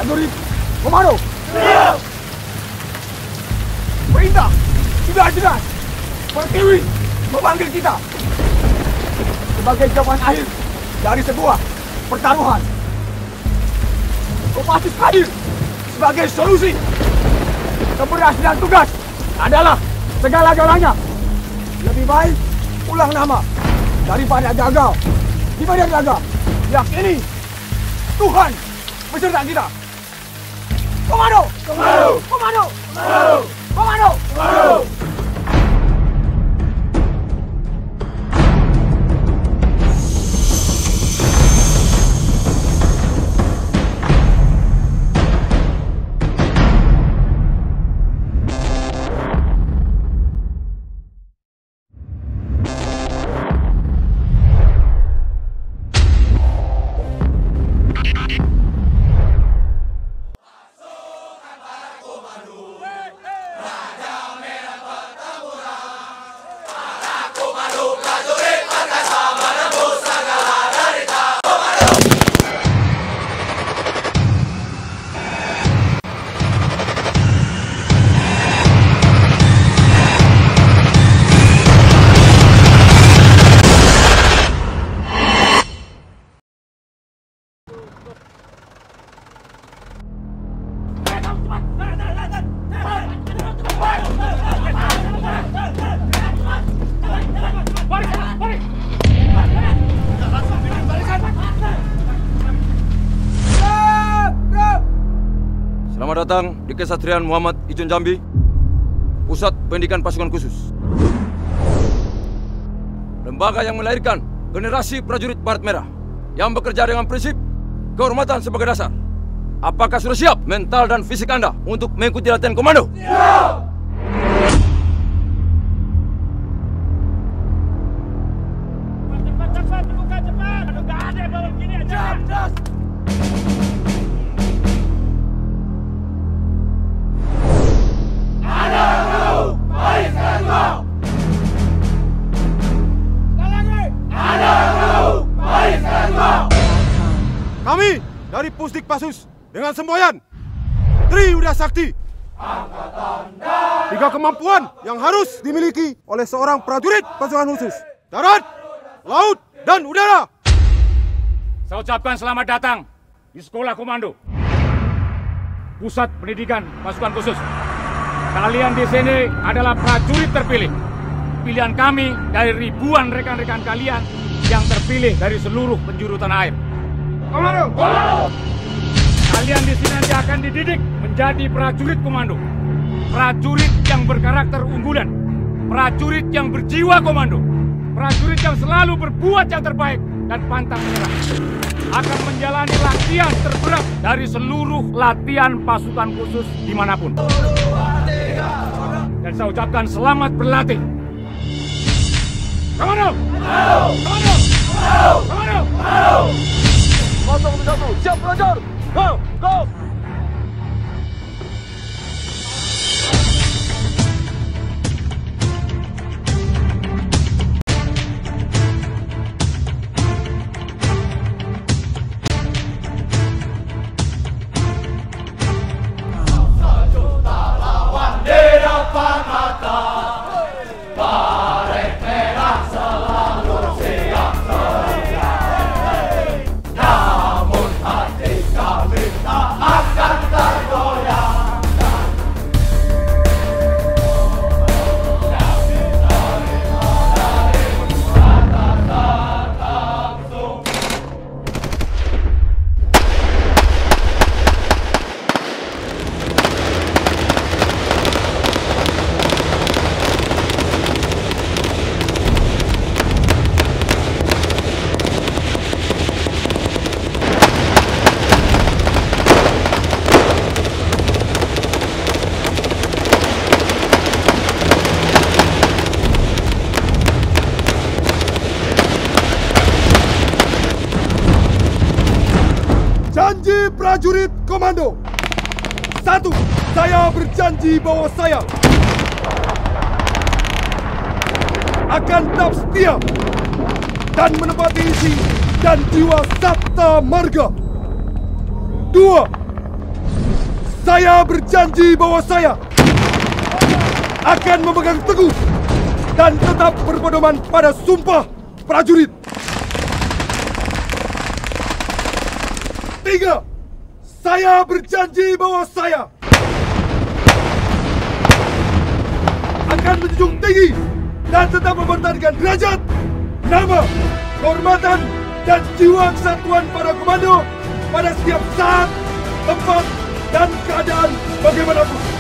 Prajurit Komando. Siap. Perintah sudah jelas. Pertiwi memanggil kita sebagai jawaban akhir dari sebuah pertaruhan. Kopassus hadir sebagai solusi. Keberhasilan tugas adalah segala-galanya. Lebih baik ulang nama daripada gagal di medan laga. Yakini Tuhan beserta kita. Komando! Komando! Komando! Komando! Komando! Komando! Selamat datang di Kesatrian Muhammad Ijon Jambi, Pusat Pendidikan Pasukan Khusus. Lembaga yang melahirkan generasi prajurit Baret Merah yang bekerja dengan prinsip kehormatan sebagai dasar. Apakah sudah siap mental dan fisik Anda untuk mengikuti latihan komando? Siap! Cepat, buka cepat! Aduh, gak ada yang bawa begini aja! Jas! Kami dari Pusdik Pasus dengan semboyan Triuda Sakti. Tiga kemampuan yang harus dimiliki oleh seorang prajurit pasukan khusus: darat, laut, dan udara. Saya ucapkan selamat datang di Sekolah Komando, Pusat Pendidikan Pasukan Khusus. Kalian di sini adalah prajurit terpilih. Pilihan kami dari ribuan rekan-rekan kalian yang terpilih dari seluruh penjuru tanah air. Komando! Komando! Kalian di sini nanti akan dididik menjadi prajurit komando. Prajurit yang berkarakter unggulan. Prajurit yang berjiwa komando. Prajurit yang selalu berbuat yang terbaik dan pantang menyerah. Akan menjalani latihan terberat dari seluruh latihan pasukan khusus dimanapun. Dan saya ucapkan selamat berlatih. Komando! Komando! Komando! Komando! 1, siap belajar! Go! Go! Janji prajurit komando. 1. Saya berjanji bahwa saya akan tetap setia dan menepati isi dan jiwa Sabta Marga. 2. Saya berjanji bahwa saya akan memegang teguh dan tetap berpedoman pada sumpah prajurit. 3. Saya berjanji bahwa saya akan menjunjung tinggi dan tetap mempertahankan derajat, nama, kehormatan, dan jiwa kesatuan para komando pada setiap saat, tempat, dan keadaan bagaimanapun.